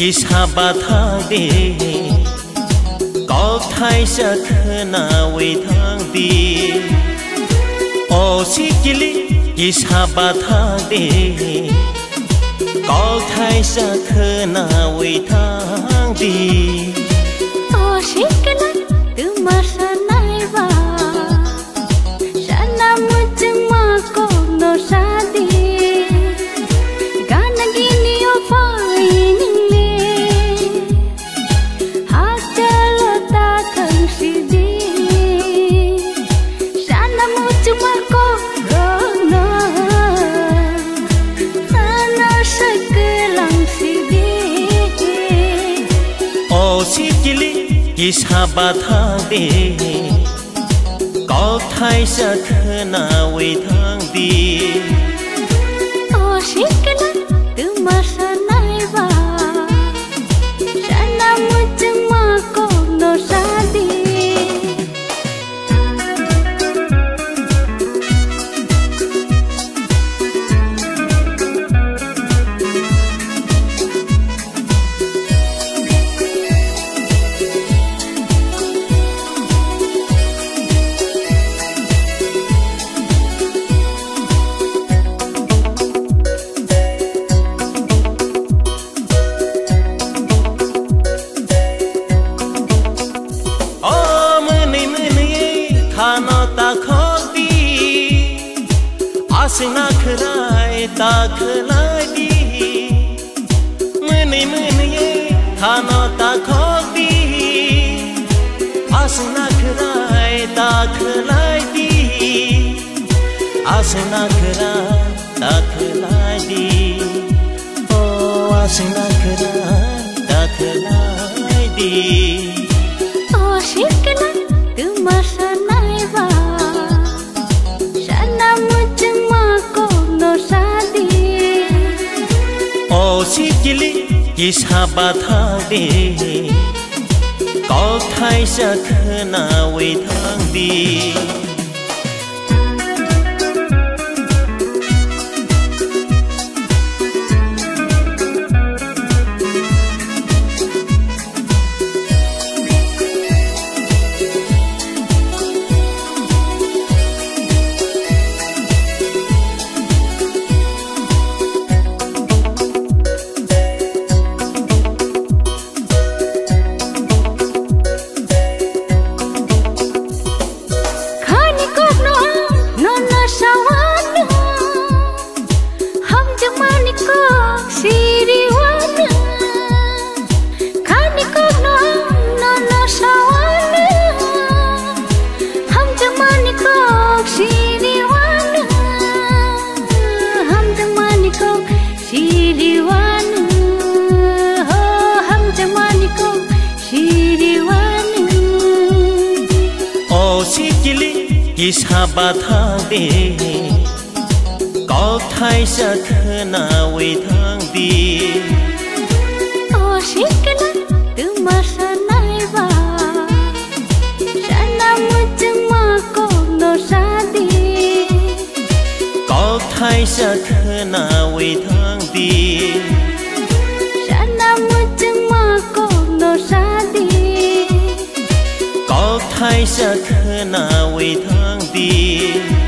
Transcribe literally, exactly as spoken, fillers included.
gisha bathang de có thay sa khna we thang di o si kili gisha bathang de có thay sa khna we thang di o si kila tu ma sa nai va sana mujh ma ko no sa di गाना गिनी ओ फाइनले हाथ चलो ता खंसी दी शाना मुझ मा को रोना साना सकलंग सी दी ओ सिकिली गिसा बाथां दे कौ थाई सखना वे थां दी ओ शिकला tu masa nai va sana mujh ma ko no sadi आसना खराय ताखलाई दी मने मने ये खाना ताखोल दी आसना खराय ताखलाई दी आसना खराय ताखलाई दी ओ आसना खराय ताखलाई दी ओ शिकला tu masa nai va sana mujh ma ko no sadi o sikili gisha bathang de kau thai sakhna we thang di gisha bathang de kau thai sakhna we thang di o shikla tu masa nai va sana mujh ma ko no sadi kau thai sakhna we thang di sana mujh ma ko no sadi kau thai sakhna we thang di